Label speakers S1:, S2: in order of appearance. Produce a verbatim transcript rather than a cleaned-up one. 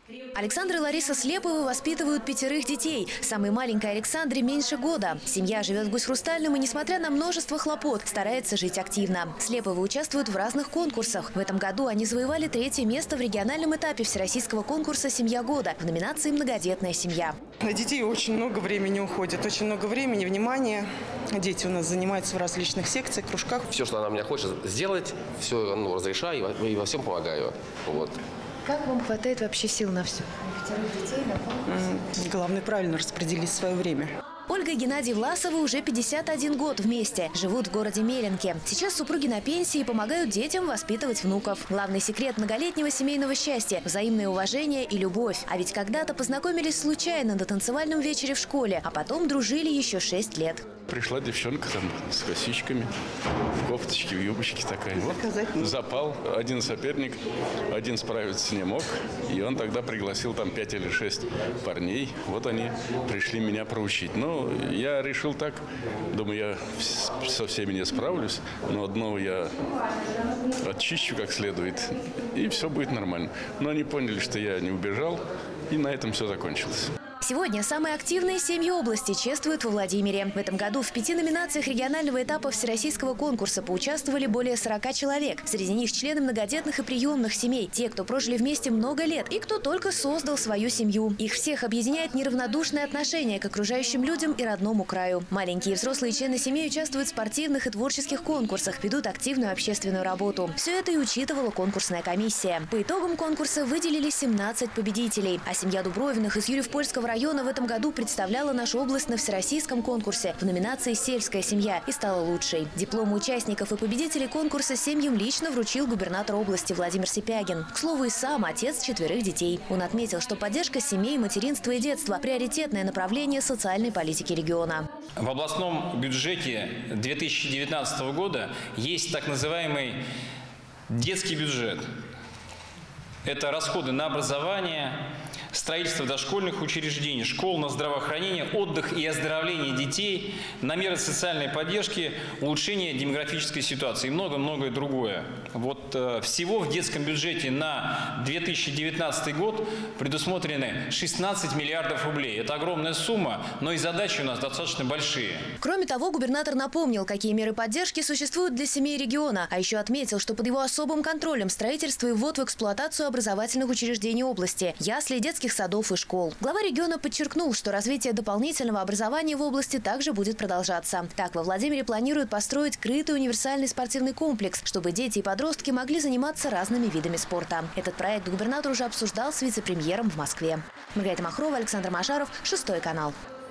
S1: Александр и Лариса Слеповы воспитывают пятерых детей. Самой маленькой Александре меньше года. Семья живет в Гусь-Хрустальном и, несмотря на множество хлопот, старается жить активно. Слеповы участвуют в разных конкурсах. В этом году они завоевали третье место в региональном этапе всероссийского конкурса «Семья года» в номинации «Многодетная семья».
S2: На детей очень много времени уходит, очень много времени, внимания. Дети у нас занимаются в различных секциях, кружках.
S3: Все, что она меня хочет сделать, все ну, разрешаю и во всем помогаю. Вот.
S1: Как вам хватает вообще сил на все? Пятерых детей, на
S2: Главное правильно распределить свое время.
S1: Ольга и Геннадий Власовы уже пятьдесят один год вместе. Живут в городе Меленки. Сейчас супруги на пенсии и помогают детям воспитывать внуков. Главный секрет многолетнего семейного счастья – взаимное уважение и любовь. А ведь когда-то познакомились случайно на танцевальном вечере в школе, а потом дружили еще шесть лет.
S4: Пришла девчонка там с косичками, в кофточке, в юбочке такая. Вот запал. Один соперник, один справиться не мог. И он тогда пригласил там пять или шесть парней. Вот они пришли меня проучить. Но я решил так, думаю, я со всеми не справлюсь. Но одного я очищу как следует, и все будет нормально. Но они поняли, что я не убежал, и на этом все закончилось.
S1: Сегодня самые активные семьи области чествуют во Владимире. В этом году в пяти номинациях регионального этапа всероссийского конкурса поучаствовали более сорока человек. Среди них члены многодетных и приемных семей, те, кто прожили вместе много лет и кто только создал свою семью. Их всех объединяет неравнодушное отношение к окружающим людям и родному краю. Маленькие и взрослые члены семей участвуют в спортивных и творческих конкурсах, ведут активную общественную работу. Все это и учитывала конкурсная комиссия. По итогам конкурса выделили семнадцать победителей. А семья Дубровиных из Юрьев-Польского района района в этом году представляла нашу область на всероссийском конкурсе в номинации «Сельская семья» и стала лучшей. Дипломы участников и победителей конкурса семьям лично вручил губернатор области Владимир Сипягин. К слову, и сам отец четверых детей. Он отметил, что поддержка семей, материнства и детства – приоритетное направление социальной политики региона.
S5: В областном бюджете две тысячи девятнадцатого года есть так называемый детский бюджет. Это расходы на образование, строительство дошкольных учреждений, школ, на здравоохранение, отдых и оздоровление детей, на меры социальной поддержки, улучшение демографической ситуации и много-многое другое. Вот э, всего в детском бюджете на две тысячи девятнадцатый год предусмотрены шестнадцать миллиардов рублей. Это огромная сумма, но и задачи у нас достаточно большие.
S1: Кроме того, губернатор напомнил, какие меры поддержки существуют для семей региона, а еще отметил, что под его особым контролем строительство и ввод в эксплуатацию образовательных учреждений области, ясли, детских садов и школ. Глава региона подчеркнул, что развитие дополнительного образования в области также будет продолжаться. Так, во Владимире планируют построить крытый универсальный спортивный комплекс, чтобы дети и подростки могли заниматься разными видами спорта. Этот проект губернатор уже обсуждал с вице-премьером в Москве. Маргарита Махрова, Александр Машаров, Шестой канал.